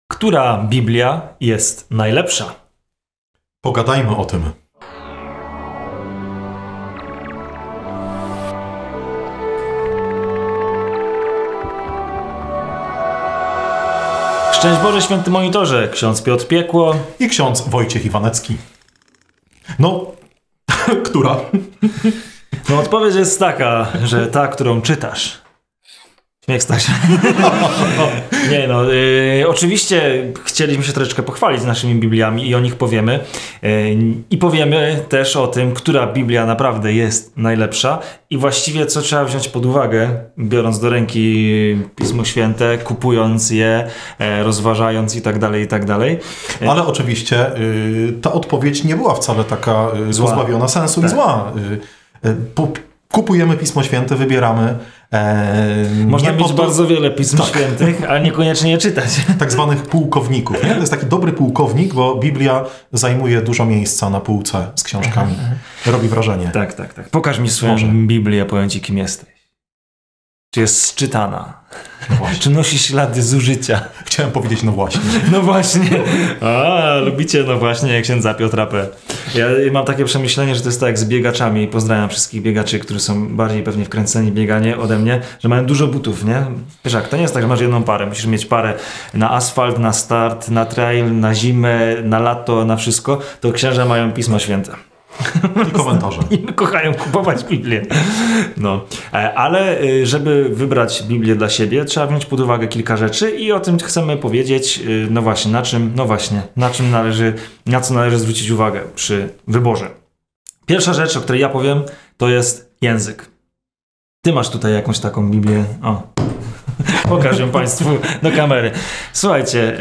Która Biblia jest najlepsza? Pogadajmy o tym. Szczęść Boże, święty monitorze, ksiądz Piotr Piekło i ksiądz Wojciech Iwanecki. No, która? No odpowiedź jest taka, że ta, którą czytasz. Śmiech Stasia. Nie no, oczywiście chcieliśmy się troszeczkę pochwalić naszymi Bibliami i o nich powiemy. I powiemy też o tym, która Biblia naprawdę jest najlepsza i właściwie co trzeba wziąć pod uwagę, biorąc do ręki Pismo Święte, kupując je, rozważając i tak dalej, i tak dalej. Ale oczywiście ta odpowiedź nie była wcale taka pozbawiona sensu i zła. Kupujemy Pismo Święte, wybieramy. Można mieć bardzo wiele Pism Świętych, ale niekoniecznie je czytać. Tak zwanych pułkowników. Nie? To jest taki dobry pułkownik, bo Biblia zajmuje dużo miejsca na półce z książkami. Robi wrażenie. Tak. Pokaż mi swoją Biblię, powiem ci, kim jesteś. Czy jest czytana? No właśnie. Czy nosi ślady zużycia? Chciałem powiedzieć no właśnie. No właśnie. Lubicie no właśnie księdza Piotra P. Ja mam takie przemyślenie, że to jest tak jak z biegaczami. Pozdrawiam wszystkich biegaczy, którzy są bardziej pewnie wkręceni w bieganie ode mnie, że mają dużo butów, nie? Wiesz jak, to nie jest tak, że masz jedną parę. Musisz mieć parę na asfalt, na start, na trail, na zimę, na lato, na wszystko. To księża mają Pismo Święte. I komentarze. I kochają kupować Biblię. No. Ale żeby wybrać Biblię dla siebie, trzeba wziąć pod uwagę kilka rzeczy i o tym chcemy powiedzieć, na co należy zwrócić uwagę przy wyborze. Pierwsza rzecz, o której ja powiem, to jest język. Ty masz tutaj jakąś taką Biblię. O. Pokażę Państwu do kamery. Słuchajcie,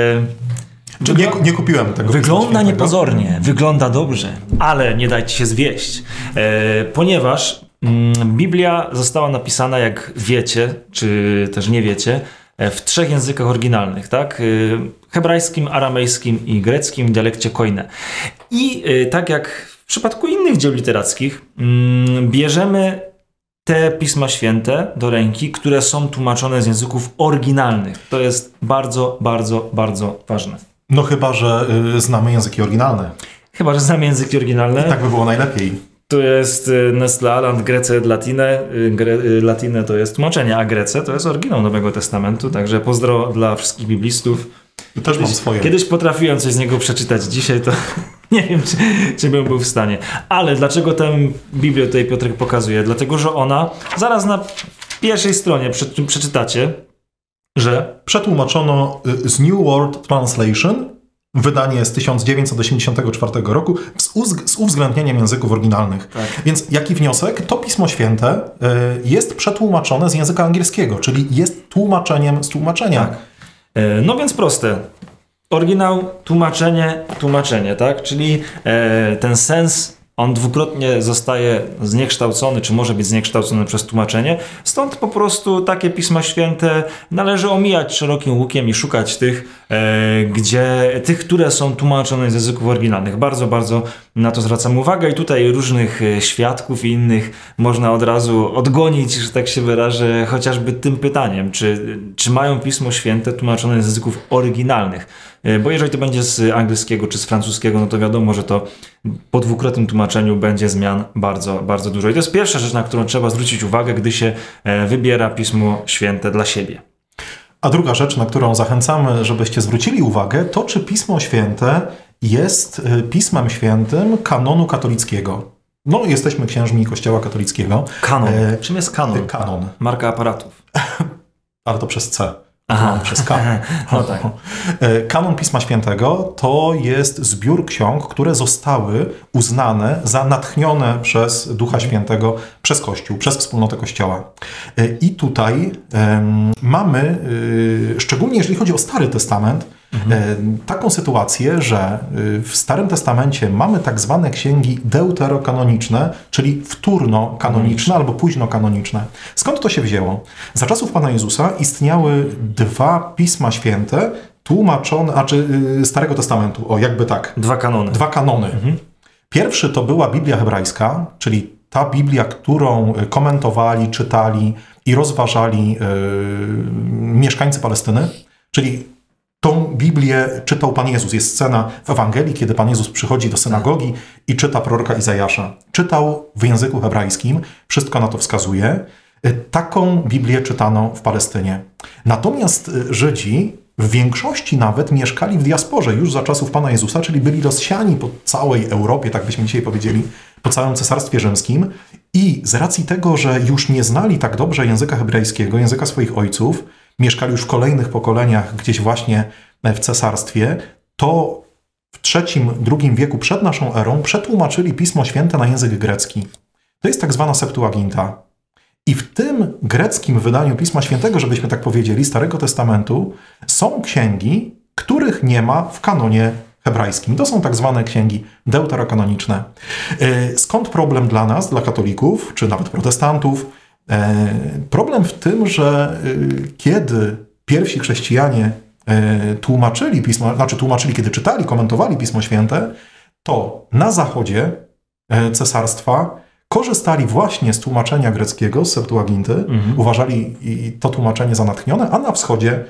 nie kupiłem tego. Wygląda niepozornie, wygląda dobrze, ale nie dajcie się zwieść, ponieważ Biblia została napisana, jak wiecie, czy też nie wiecie, w 3 językach oryginalnych, tak? Hebrajskim, aramejskim i greckim w dialekcie Koine. I tak jak w przypadku innych dzieł literackich, bierzemy te Pisma Święte do ręki, które są tłumaczone z języków oryginalnych. To jest bardzo, bardzo, bardzo ważne. No chyba, że znamy języki oryginalne. Chyba, że znamy języki oryginalne. I tak by było najlepiej. Tu jest Nestle Aland, Grece et Latine. Latine to jest tłumaczenie, a Grece to jest oryginał Nowego Testamentu. Także pozdro dla wszystkich biblistów. Też mam swoje. Kiedyś potrafiłem coś z niego przeczytać. Dzisiaj to nie wiem, czy bym był w stanie. Ale dlaczego tę Biblię tutaj Piotrek pokazuje? Dlatego, że ona zaraz na pierwszej stronie przeczytacie, że przetłumaczono z New World Translation, wydanie z 1984 roku, z uwzględnieniem języków oryginalnych. Tak. Więc jaki wniosek? To Pismo Święte jest przetłumaczone z języka angielskiego, czyli jest tłumaczeniem z tłumaczenia. Tak. No więc proste. Oryginał, tłumaczenie, tak? Czyli ten sens, on dwukrotnie zostaje zniekształcony, czy może być zniekształcony przez tłumaczenie. Stąd po prostu takie Pisma Święte należy omijać szerokim łukiem i szukać tych, które są tłumaczone z języków oryginalnych. Bardzo, bardzo na to zwracam uwagę i tutaj różnych świadków i innych można od razu odgonić, że tak się wyrażę, chociażby tym pytaniem, czy mają Pismo Święte tłumaczone z języków oryginalnych. Bo jeżeli to będzie z angielskiego czy z francuskiego, no to wiadomo, że to po dwukrotnym tłumaczeniu będzie zmian bardzo, bardzo dużo. I to jest pierwsza rzecz, na którą trzeba zwrócić uwagę, gdy się wybiera Pismo Święte dla siebie. A druga rzecz, na którą zachęcamy, żebyście zwrócili uwagę, to czy Pismo Święte jest Pismem Świętym kanonu katolickiego. No, jesteśmy księżmi Kościoła katolickiego. Kanon. Czym jest kanon? Kanon. Marka aparatów. Ale to przez C. Aha. Przez K. No tak. Kanon Pisma Świętego to jest zbiór ksiąg, które zostały uznane za natchnione przez Ducha Świętego, przez Kościół, przez wspólnotę Kościoła. I tutaj mamy, szczególnie jeżeli chodzi o Stary Testament, taką sytuację, że w Starym Testamencie mamy tak zwane księgi deuterokanoniczne, czyli wtórno-kanoniczne albo późno-kanoniczne. Skąd to się wzięło? Za czasów Pana Jezusa istniały 2 Pisma Święte tłumaczone, Starego Testamentu, jakby tak. 2 kanony. 2 kanony. Pierwszy to była Biblia hebrajska, czyli ta Biblia, którą komentowali, czytali i rozważali mieszkańcy Palestyny, czyli Tą Biblię czytał Pan Jezus. Jest scena w Ewangelii, kiedy Pan Jezus przychodzi do synagogi i czyta proroka Izajasza. Czytał w języku hebrajskim, wszystko na to wskazuje. Taką Biblię czytano w Palestynie. Natomiast Żydzi w większości nawet mieszkali w diasporze już za czasów Pana Jezusa, czyli byli rozsiani po całej Europie, tak byśmy dzisiaj powiedzieli, po całym Cesarstwie Rzymskim. I z racji tego, że już nie znali tak dobrze języka hebrajskiego, języka swoich ojców, mieszkali już w kolejnych pokoleniach gdzieś właśnie w cesarstwie, to w III-II wieku przed naszą erą przetłumaczyli Pismo Święte na język grecki. To jest tak zwana Septuaginta. I w tym greckim wydaniu Pisma Świętego, żebyśmy tak powiedzieli, Starego Testamentu, są księgi, których nie ma w kanonie hebrajskim. To są tak zwane księgi deuterokanoniczne. Skąd problem dla nas, dla katolików, czy nawet protestantów? Problem w tym, że kiedy pierwsi chrześcijanie tłumaczyli Pismo, kiedy czytali, komentowali Pismo Święte, to na zachodzie cesarstwa korzystali właśnie z tłumaczenia greckiego, z Septuaginty, uważali to tłumaczenie za natchnione, a na wschodzie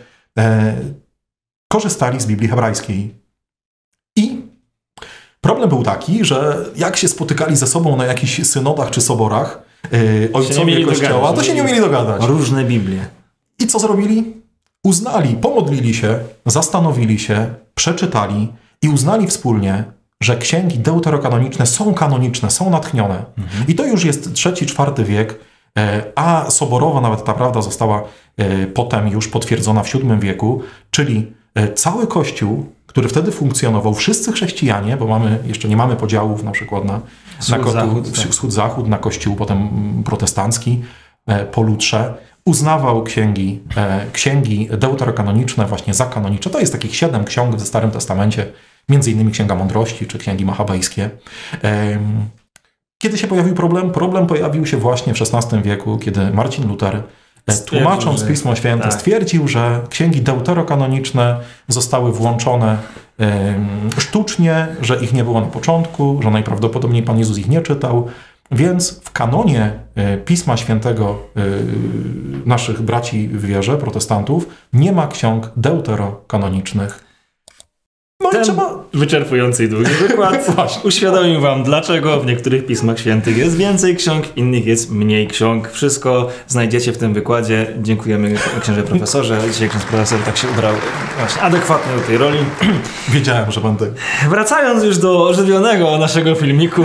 korzystali z Biblii hebrajskiej. I problem był taki, że jak się spotykali ze sobą na jakichś synodach czy soborach ojcowie Kościoła, to się nie umieli dogadać. Różne Biblie. I co zrobili? Uznali, pomodlili się, zastanowili się, przeczytali i uznali wspólnie, że księgi deuterokanoniczne są kanoniczne, są natchnione. I to już jest III-IV wiek, a soborowa nawet ta prawda została potem już potwierdzona w VII wieku, czyli cały Kościół, który wtedy funkcjonował, wszyscy chrześcijanie, bo jeszcze nie mamy podziałów na przykład na wschód-zachód, na Kościół potem protestancki, po Lutrze, uznawał księgi deuterokanoniczne właśnie za kanoniczne. To jest takich 7 ksiąg w Starym Testamencie, między innymi Księga Mądrości czy Księgi Machabejskie. Kiedy się pojawił problem? Problem pojawił się właśnie w XVI wieku, kiedy Marcin Luter, tłumacząc Pismo Święte, stwierdził, że księgi deuterokanoniczne zostały włączone sztucznie, że ich nie było na początku, że najprawdopodobniej Pan Jezus ich nie czytał, więc w kanonie Pisma Świętego naszych braci w wierze, protestantów, nie ma ksiąg deuterokanonicznych. No i trzeba... Wyczerpujący i długi wykład uświadomił wam, dlaczego w niektórych Pismach Świętych jest więcej ksiąg, w innych jest mniej ksiąg. Wszystko znajdziecie w tym wykładzie. Dziękujemy księże profesorze. Dzisiaj ksiądz profesor tak się ubrał właśnie adekwatnie do tej roli. Wiedziałem, że będę. Wracając już do ożywionego naszego filmiku,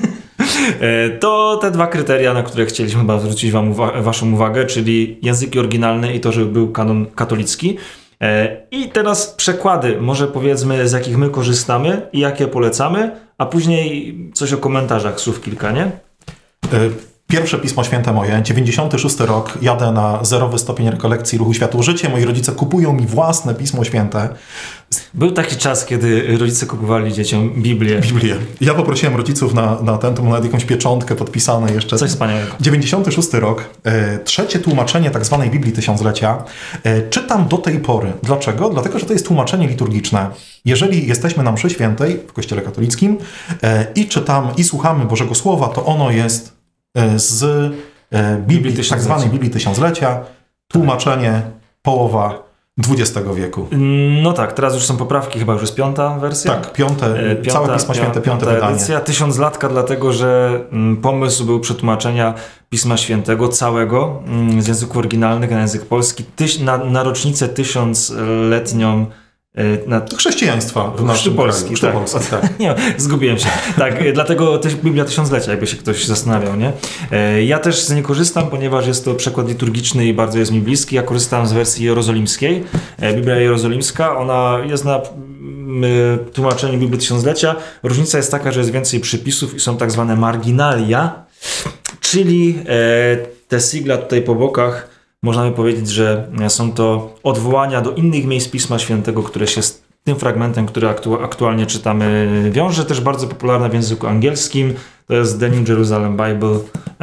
to te 2 kryteria, na które chcieliśmy chyba zwrócić waszą uwagę, czyli języki oryginalne i to, żeby był kanon katolicki. I teraz przekłady, może powiedzmy, z jakich my korzystamy i jakie polecamy, a później coś o komentarzach, słów kilka, nie? Pierwsze Pismo Święte moje, 96 rok, jadę na 0 stopień rekolekcji Ruchu Światło-Życie, moi rodzice kupują mi własne Pismo Święte. Był taki czas, kiedy rodzice kupowali dzieciom Biblię. Ja poprosiłem rodziców na ten, to nawet jakąś pieczątkę podpisane jeszcze. Coś wspaniałego. 96 rok, trzecie tłumaczenie tak zwanej Biblii Tysiąclecia. Czytam do tej pory. Dlaczego? Dlatego, że to jest tłumaczenie liturgiczne. Jeżeli jesteśmy na mszy świętej w Kościele katolickim i czytamy i słuchamy Bożego Słowa, to ono jest z Biblii, tak zwanej Biblii Tysiąclecia, tłumaczenie połowa XX wieku. No tak, teraz już są poprawki, chyba już jest 5. wersja? Tak, całe Pismo Święte, 5. wydanie. Edycja, 1000-latka, dlatego że pomysł był przetłumaczenia Pisma Świętego całego z języków oryginalnych na język polski na rocznicę 1000-letnią chrześcijaństwa w naszym Polski, kraju. Tak. Nie, zgubiłem się. Tak, dlatego też Biblia Tysiąclecia, jakby się ktoś zastanawiał, nie? Ja też z niej korzystam, ponieważ jest to przekład liturgiczny i bardzo jest mi bliski. Ja korzystam z wersji jerozolimskiej. Biblia jerozolimska, ona jest na tłumaczeniu Biblii Tysiąclecia. Różnica jest taka, że jest więcej przypisów i są tak zwane marginalia, czyli te sigla tutaj po bokach. Można by powiedzieć, że są to odwołania do innych miejsc Pisma Świętego, które się z tym fragmentem, który aktualnie czytamy, wiąże. Też bardzo popularne w języku angielskim. To jest The New Jerusalem Bible.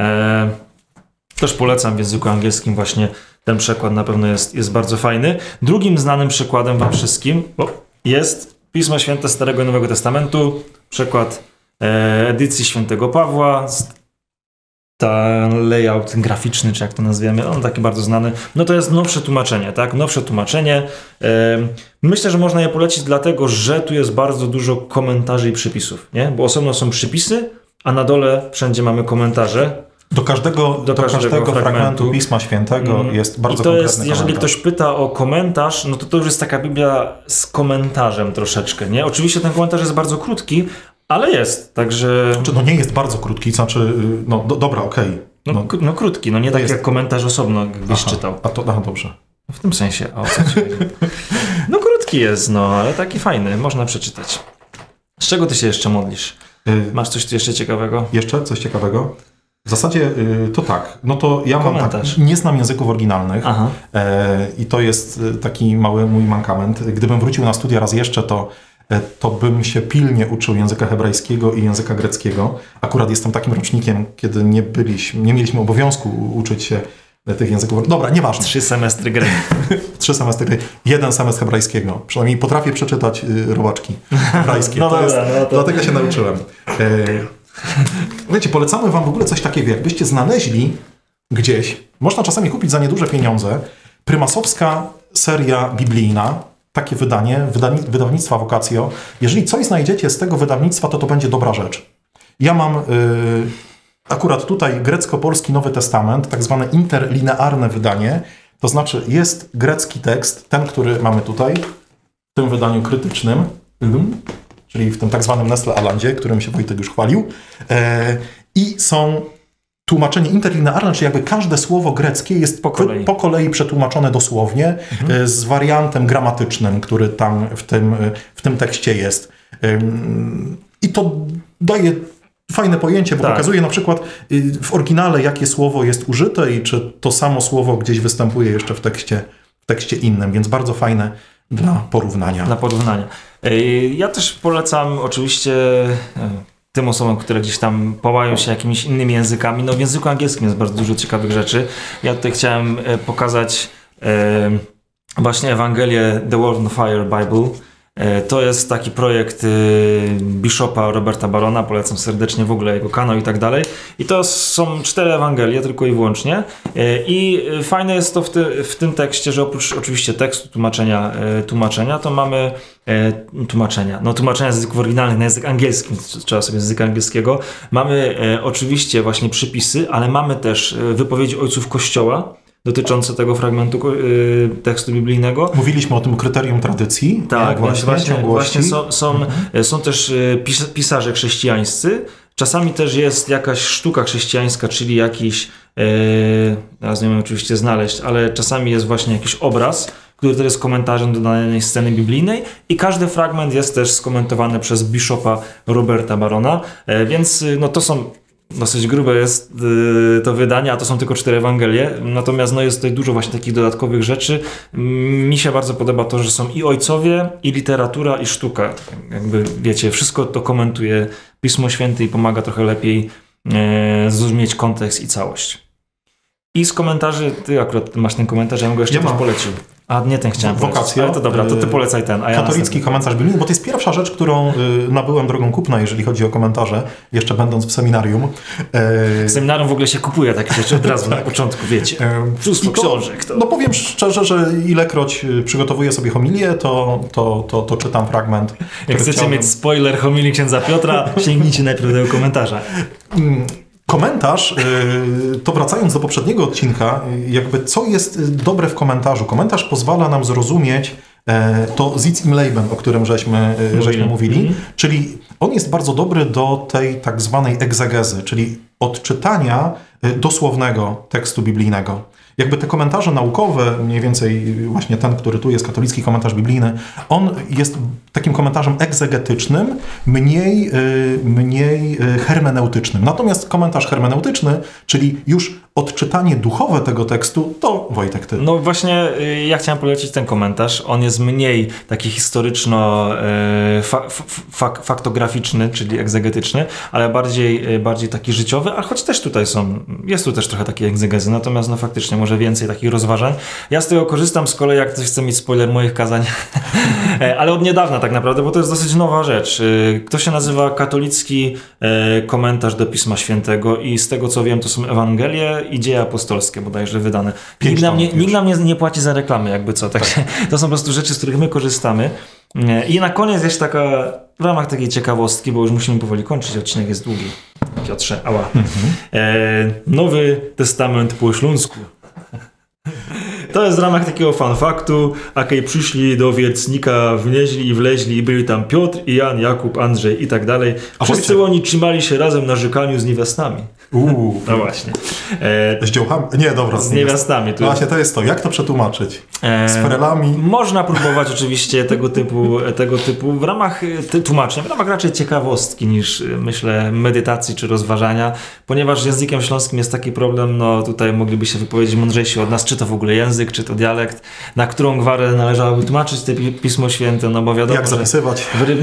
Też polecam w języku angielskim właśnie ten przekład. Na pewno jest bardzo fajny. Drugim znanym przykładem wam wszystkim jest Pismo Święte Starego i Nowego Testamentu. Przekład edycji Świętego Pawła. ten layout graficzny, czy jak to nazwiemy, on taki bardzo znany, no to jest nowsze tłumaczenie, tak? Nowsze tłumaczenie. Myślę, że można je polecić dlatego, że tu jest bardzo dużo komentarzy i przypisów, nie? Bo osobno są przypisy, a na dole wszędzie mamy komentarze. Do każdego fragmentu Pisma Świętego jest bardzo konkretny komentarz. Jeżeli ktoś pyta o komentarz, no to już jest taka Biblia z komentarzem troszeczkę, nie? Oczywiście ten komentarz jest bardzo krótki, ale jest, także... No nie jest bardzo krótki, znaczy, dobra, okej. No krótki, no nie tak jak komentarz osobno, jakbyś czytał. Dobrze. W tym sensie, o co ci chodzi? No krótki jest, ale taki fajny, można przeczytać. Z czego ty się jeszcze modlisz? Masz coś tu jeszcze ciekawego? Jeszcze coś ciekawego? W zasadzie to tak, no to ja komentarz. Nie znam języków oryginalnych i to jest taki mały mój mankament. Gdybym wrócił na studia raz jeszcze, to bym się pilnie uczył języka hebrajskiego i języka greckiego. Akurat jestem takim rocznikiem, kiedy nie mieliśmy obowiązku uczyć się tych języków. Dobra, nieważne. 3 semestry gry. 3 semestry gry. 1 semestr hebrajskiego. Przynajmniej potrafię przeczytać robaczki hebrajskie. Dlatego się nauczyłem. Wiecie, polecamy wam w ogóle coś takiego, jakbyście znaleźli gdzieś, można czasami kupić za nieduże pieniądze, prymasowska seria biblijna, takie wydanie, wydawnictwa Vocatio. Jeżeli coś znajdziecie z tego wydawnictwa, to będzie dobra rzecz. Ja mam akurat tutaj grecko-polski Nowy Testament, tak zwane interlinearne wydanie, to znaczy jest grecki tekst, ten, który mamy tutaj, w tym wydaniu krytycznym, czyli w tym tak zwanym Nestle Alandzie, którym się Wojtek już chwalił. I są tłumaczenie interlinearne, czyli jakby każde słowo greckie jest po kolei przetłumaczone dosłownie z wariantem gramatycznym, który tam w tym tekście jest. I to daje fajne pojęcie, bo pokazuje na przykład w oryginale, jakie słowo jest użyte i czy to samo słowo gdzieś występuje jeszcze w tekście innym, więc bardzo fajne dla porównania. Ja też polecam oczywiście tym osobom, które gdzieś tam połają się jakimiś innymi językami. No w języku angielskim jest bardzo dużo ciekawych rzeczy. Ja tutaj chciałem pokazać właśnie Ewangelię The World on Fire Bible. To jest taki projekt bishopa Roberta Barona, polecam serdecznie w ogóle jego kanał i tak dalej. I to są 4 Ewangelie tylko i wyłącznie. I fajne jest to w tym tekście, że oprócz oczywiście tekstu, tłumaczenia, to mamy tłumaczenia z języków oryginalnych na język angielski, trzeba sobie z języka angielskiego. Mamy oczywiście właśnie przypisy, ale mamy też wypowiedzi ojców Kościoła dotyczące tego fragmentu tekstu biblijnego. Mówiliśmy o tym kryterium tradycji. Tak, właśnie są też pisarze chrześcijańscy. Czasami też jest jakaś sztuka chrześcijańska, czyli jakiś, teraz nie wiem oczywiście znaleźć, ale czasami jest właśnie jakiś obraz, który też jest komentarzem do danej sceny biblijnej i każdy fragment jest też skomentowany przez bishopa Roberta Barona, więc to są dosyć grube jest to wydanie, a to są tylko 4 Ewangelie, natomiast jest tutaj dużo właśnie takich dodatkowych rzeczy. Mi się bardzo podoba to, że są i ojcowie, i literatura, i sztuka. Jakby wiecie, wszystko to komentuje Pismo Święte i pomaga trochę lepiej zrozumieć kontekst i całość. I z komentarzy, ty akurat masz ten komentarz, ja bym go jeszcze polecił. A nie ten chciałem polecić, ale to dobra, to ty polecaj ten. A ja katolicki komentarz biblijny, bo to jest pierwsza rzecz, którą nabyłem drogą kupna, jeżeli chodzi o komentarze, jeszcze będąc w seminarium. W seminarium w ogóle się kupuje takie rzeczy od razu na początku, wiecie. Mnóstwo książek. No powiem szczerze, że ilekroć przygotowuję sobie homilię, to czytam fragment. Jak chcecie mieć spoiler homilii księdza Piotra, sięgnijcie najpierw do tego komentarza. Komentarz, to wracając do poprzedniego odcinka, jakby co jest dobre w komentarzu. Komentarz pozwala nam zrozumieć to Sitz im Leben, o którym żeśmy mówili, czyli on jest bardzo dobry do tej tak zwanej egzegezy, czyli odczytania dosłownego tekstu biblijnego. Jakby te komentarze naukowe, mniej więcej właśnie ten, który tu jest, katolicki komentarz biblijny, on jest takim komentarzem egzegetycznym, mniej hermeneutycznym. Natomiast komentarz hermeneutyczny, czyli już odczytanie duchowe tego tekstu, to Wojtek, ty. No właśnie, ja chciałem polecić ten komentarz. On jest mniej taki historyczno-faktograficzny, czyli egzegetyczny, ale bardziej taki życiowy, a choć też tutaj jest tu też trochę takiej egzegezy, natomiast no faktycznie może więcej takich rozważań. Ja z tego korzystam z kolei, jak ktoś chce mieć spoiler moich kazań, ale od niedawna tak naprawdę, bo to jest dosyć nowa rzecz. To się nazywa katolicki komentarz do Pisma Świętego i z tego co wiem, to są Ewangelie i Dzieje Apostolskie bodajże wydane. Nikt nam nie płaci za reklamy, jakby co. Tak. To są po prostu rzeczy, z których my korzystamy. I na koniec jest taka, w ramach takiej ciekawostki, bo już musimy powoli kończyć, odcinek jest długi. Piotrze, ała. Nowy Testament po śląsku. To jest w ramach takiego fanfaktu, akej przyszli do Wiercnika, wnieźli i wleźli i byli tam Piotr i Jan, Jakub, Andrzej i tak dalej. Wszyscy oni trzymali się razem na rzekaniu z niewiastami. No właśnie. Z dziołchami? Nie, dobra. Z niewiastami. No właśnie, to jest to. Jak to przetłumaczyć? Z ferelami? Można próbować oczywiście tego typu w ramach tłumaczeń, w ramach raczej ciekawostki niż myślę medytacji czy rozważania, ponieważ językiem śląskim jest taki problem, no tutaj mogliby się wypowiedzieć mądrzejsi od nas, czy to w ogóle język, czy to dialekt, na którą gwarę należałoby tłumaczyć te Pismo Święte, no bo wiadomo, jak zapisywać?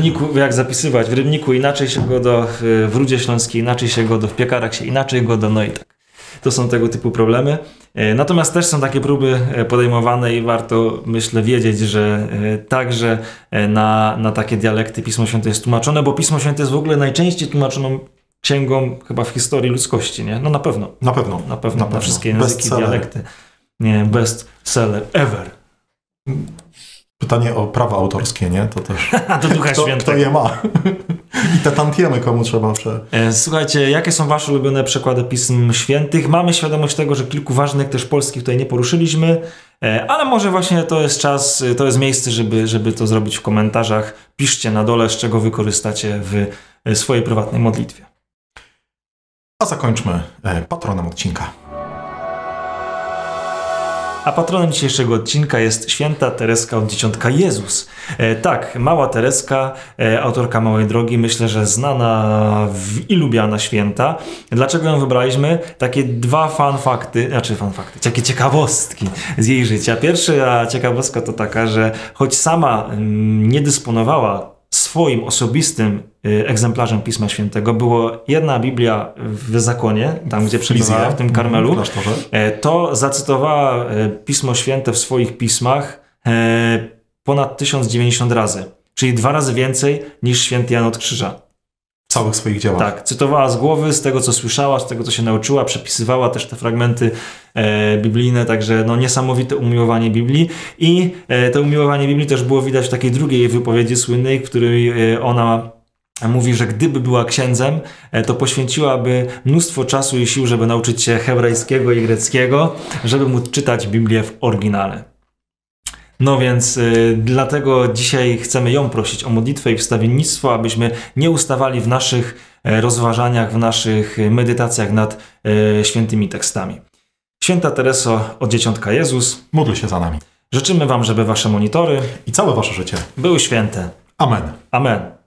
W Rybniku inaczej się go do, w Rudzie Śląskiej inaczej się go do, w Piekarach się inaczej go do, no i tak. To są tego typu problemy. Natomiast też są takie próby podejmowane i warto, myślę, wiedzieć, że także na takie dialekty Pismo Święte jest tłumaczone, bo Pismo Święte jest w ogóle najczęściej tłumaczoną księgą chyba w historii ludzkości, nie? No na pewno. Na pewno. Na wszystkie języki, dialekty. Nie, best seller ever. Pytanie o prawa autorskie, nie? To też. Do Ducha Świętego. Kto je ma? I te tantiemy komu trzeba Słuchajcie, jakie są wasze ulubione przekłady Pism Świętych? Mamy świadomość tego, że kilku ważnych też polskich tutaj nie poruszyliśmy, ale może właśnie to jest czas, to jest miejsce, żeby to zrobić w komentarzach. Piszcie na dole, z czego wy korzystacie w swojej prywatnej modlitwie. A zakończmy patronem odcinka. A patronem dzisiejszego odcinka jest święta Tereska od Dzieciątka Jezus. Tak, mała Tereska, autorka Małej Drogi, myślę, że znana i lubiana święta. Dlaczego ją wybraliśmy? Takie takie ciekawostki z jej życia. Pierwsza ciekawostka to taka, że choć sama nie dysponowała swoim osobistym egzemplarzem Pisma Świętego, była jedna Biblia w zakonie, tam gdzie przebywała, w tym Karmelu, to zacytowała Pismo Święte w swoich pismach ponad 1090 razy, czyli 2 razy więcej niż święty Jan od Krzyża. W całych swoich dziełach. Tak, cytowała z głowy, z tego co słyszała, z tego co się nauczyła, przepisywała też te fragmenty biblijne, także no niesamowite umiłowanie Biblii i to umiłowanie Biblii też było widać w takiej drugiej jej wypowiedzi słynnej, w której ona mówi, że gdyby była księdzem, to poświęciłaby mnóstwo czasu i sił, żeby nauczyć się hebrajskiego i greckiego, żeby móc czytać Biblię w oryginale. No więc dlatego dzisiaj chcemy ją prosić o modlitwę i wstawiennictwo, abyśmy nie ustawali w naszych rozważaniach, w naszych medytacjach nad świętymi tekstami. Święta Tereso od Dzieciątka Jezus, módl się za nami. Życzymy wam, żeby wasze monitory i całe wasze życie były święte. Amen. Amen.